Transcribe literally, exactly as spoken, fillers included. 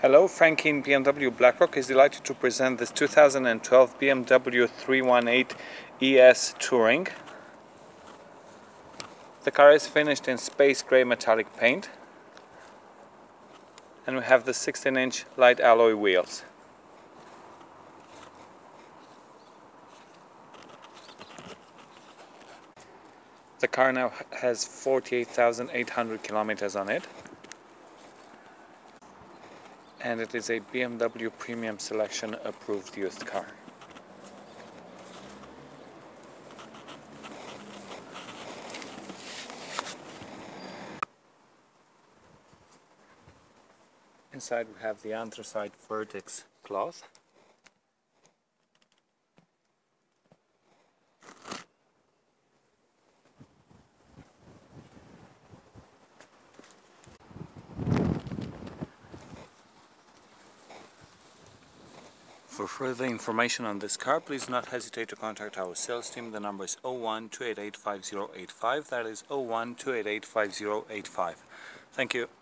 Hello, Frankie in B M W Blackrock is delighted to present this two thousand twelve B M W three eighteen E S Touring. The car is finished in space grey metallic paint, and we have the sixteen inch light alloy wheels. The car now has forty-eight thousand eight hundred kilometers on it, and it is a B M W Premium Selection approved used car. Inside we have the anthracite vertex cloth. For further information on this car, please do not hesitate to contact our sales team. The number is zero one two eight eight five zero eight five. That is zero one two eight eight five zero eight five. Thank you.